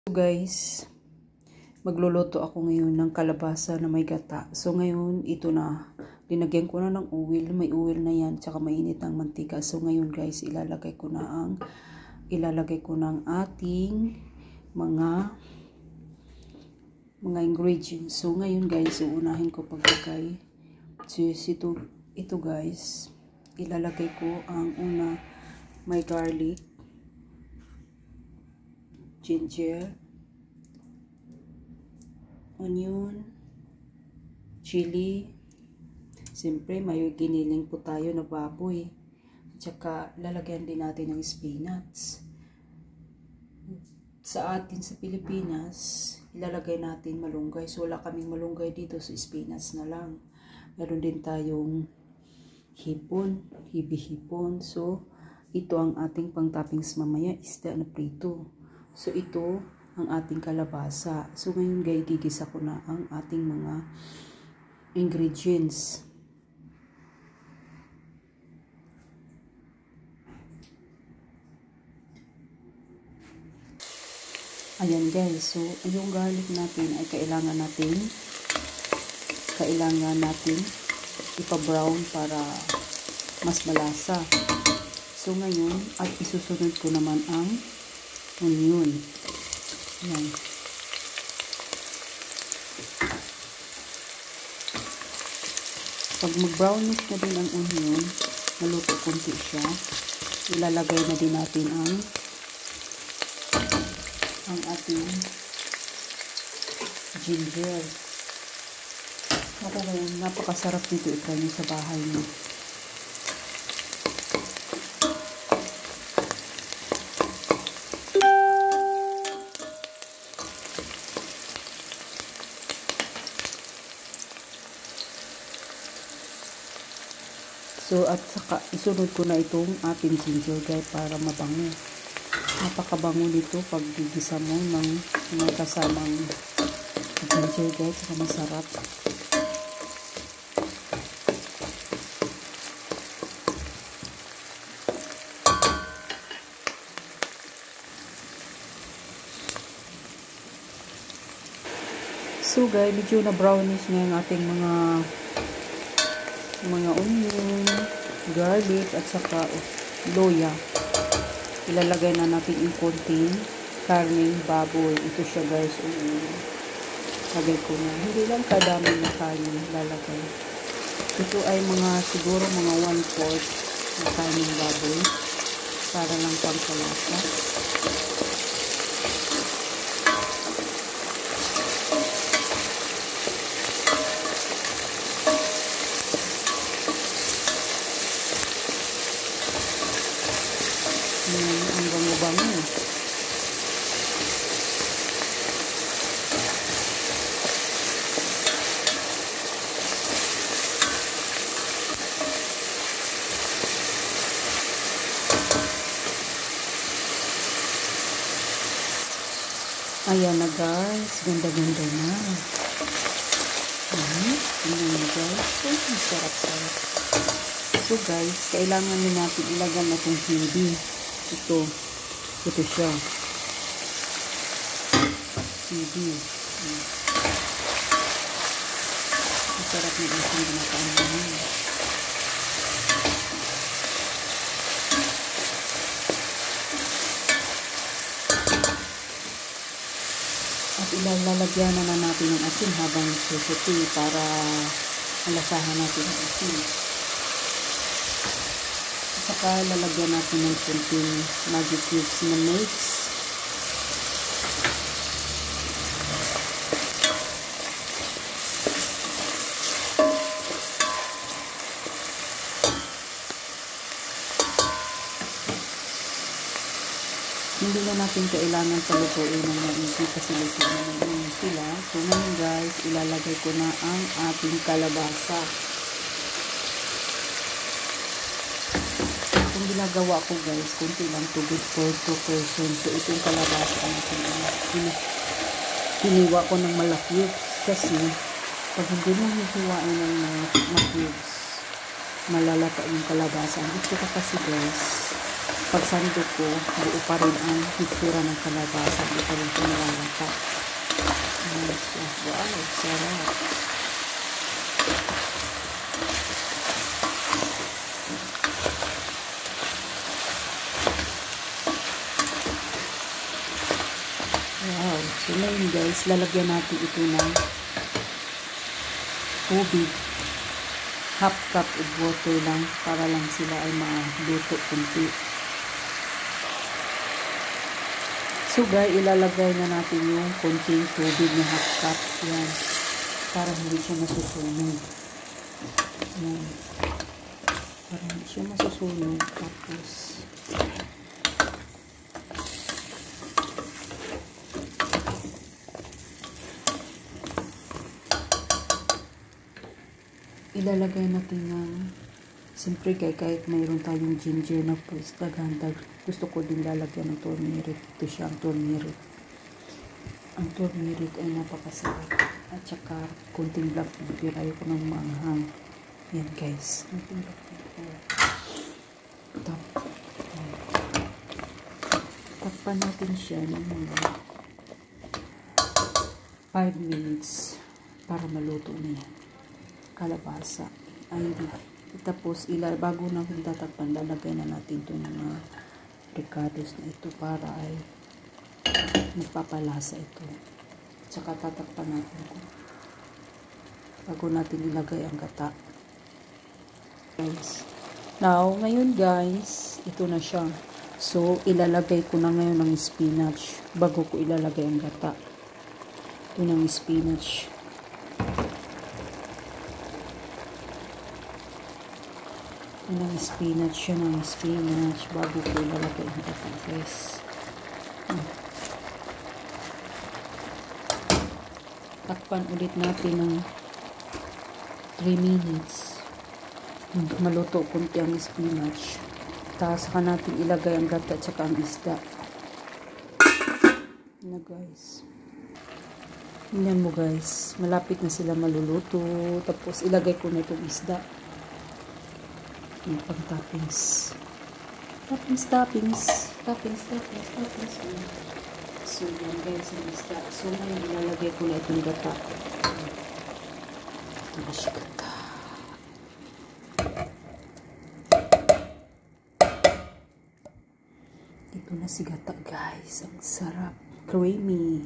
So guys, magluluto ako ngayon ng kalabasa na may gata. So ngayon, ito na. Linagyan ko na ng oil. May oil na yan. Tsaka mainit ang mantika. So ngayon guys, ilalagay ko ng ating mga ingredients. So ngayon guys, uunahin ko paglagay. So ito guys, ilalagay ko ang una, may garlic, ginger, onion, chili. Siyempre, may giniling po tayo na baboy. Tsaka, lalagyan din natin ng spinach. Sa atin sa Pilipinas, ilalagay natin malunggay. So, wala kaming malunggay dito, so spinach na lang. Meron din tayong hipon, hibi-hipon. So, ito ang ating pang-toppings mamaya, isda na prito. So, ito ang ating kalabasa. So, ngayon guys, gigisa ko na ang ating mga ingredients. Ayan guys, so yung garlic natin ay kailangan natin ipa-brown para mas malasa. So ngayon, at isusunod ko naman ang onion. Ayan. Pag mag-brownish na din ang onion, maluto konti siya, ilalagay na din natin ang ating ginger. Napakasarap nito, itry nyo sa bahay nyo. So, at saka isunod ko na itong ating ginger guys para mabango. Napakabango nito pag gigisa mo ng mga kasamang ginger guys, saka masarap. So guys, medyo na brownish na yung ating mga onion, garlic, at saka loya. Ilalagay na natin yung konting karneng baboy. Ito siya guys. Lagay ko na. Hindi lang kadami na karne lalagay. Ito ay siguro mga 1/4 na karneng baboy. Para lang pangkalasa. Ang bango-bango. Ayan na guys, ganda-ganda na. Ayan na guys. Sarap-sarap. So guys, kailangan din natin ilagay na itong hindi. Ito siya. Hindi. Masarap na isang ginataan namin. At ilalagyan na natin ng asin habang susuti para malasahan natin ang asin. Saka lalagyan natin ng konting magic cubes na mix. Hindi na natin kailangan palutuin ng maigi kasi luto naman sila. So ngayon guys, ilalagay ko na ang ating kalabasa. Ginagawa ko guys, kunti lang, tubig for 2 persons. So itong kalabasa natin, hiniwa ko ng malaki kasi pag hindi mo hihiwain ng mga cubes, malalata yung kalabasa. Dito ka kasi guys, pagsandok ko, buo pa rin ang hitsura ng kalabasa. Hindi pa rin ito nalalata. Wow, sarap. Wow. So ngayon guys, lalagyan natin ito ng tubig. Half cup of water lang para lang sila ay maluto kunti. So guys, ilalagay na natin yung konting tubig na half cup. Yan. Para hindi siya masusunog. Yan. Para hindi siya masusunog. Tapos ilalagay natin ng siyempre kahit mayroon tayong ginger na pwes daghandag. Gusto ko din lalagyan ng turmeric. Ito siya ang turmeric. Ang turmeric ay napakasarap. At saka kunting black pepper. Ayoko ng manghang. Yan guys. Kunting black pepper. Takpan natin siya ng mga 5 minutes para maluto na yan. Kalabasa. Ay, hindi. Tapos, bago na kung tatakpan, lalagay na natin itong mga ricados na ito para ay magpapalasa ito. Tsaka tatakpan natin ito. Bago natin ilagay ang gata. Guys. Now, ngayon guys, ito na siya. So, ilalagay ko na ngayon ng spinach bago ko ilalagay ang gata. Ito ng spinach. Ng spinach siya ng spinach bago ko ilalagay ang gata guys. Takpan ulit natin ng 3 minutes. Maluto kunti ang spinach. Tapos saka natin ilagay ang gata at saka ang isda. Na guys. Tingnan mo guys. Malapit na sila maluluto. Tapos ilagay ko na itong isda. Yung pang-toppings. Toppings. So, yan guys, ang isda. So, ngayon, ilalagay ko na itong gata. Gata. Ito na si gata, guys. Ang sarap. Creamy.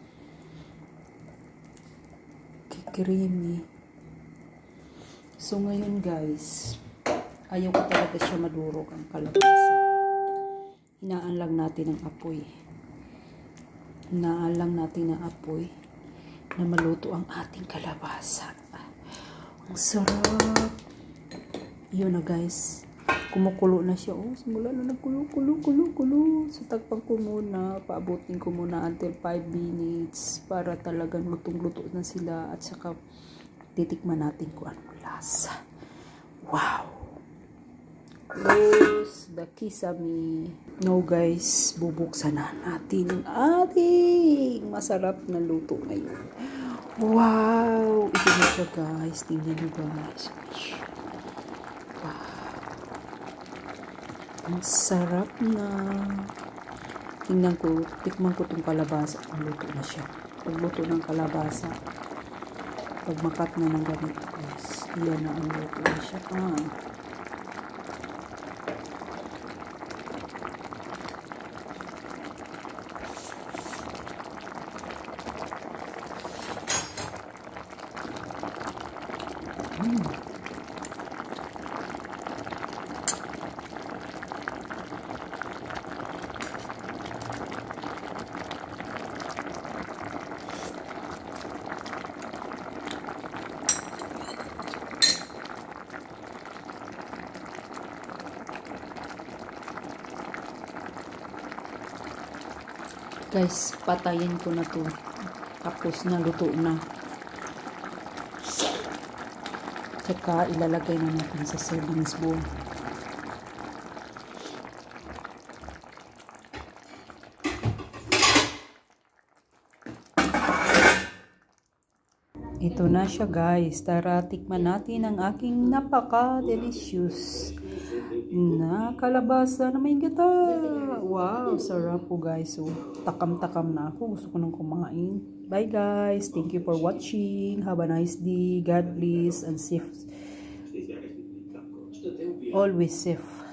Creamy. So, ngayon, guys, ayaw ko talaga siya madurog ang kalabasa. Hinaan lang natin ang apoy. Hinaan lang natin ang apoy na maluto ang ating kalabasa. Ang sarap. Yun na guys. Kumukulo na siya. Oh, simula na nagkulo. So, tagpang ko muna. Paabutin ko muna until 5 minutes para talagang lutong-luto na sila. At saka titikman natin kung anong lasa. Wow! Close the kisame. No guys, bubuksan na natin ang ating masarap na luto ngayon. Wow! Ito na siya guys. Tingnan nyo guys. Wow! Ang sarap na. Tingnan ko, tikman ko itong kalabasa. Ang luto na siya. Pagluto ng kalabasa. Pag makat na ng ganito guys. Iyan na ang luto na siya. Guys, patayin ko na to. Tapos na, luto na. Saka ilalagay na natin sa servings bowl. Ito na siya guys. Tara, tikman natin ang aking napaka-delicious na kalabasa na may gata. Wow, sarap po guys. So, takam-takam na ako. Gusto ko nang kumain. Bye guys. Thank you for watching. Have a nice day. God bless and safe. Always safe.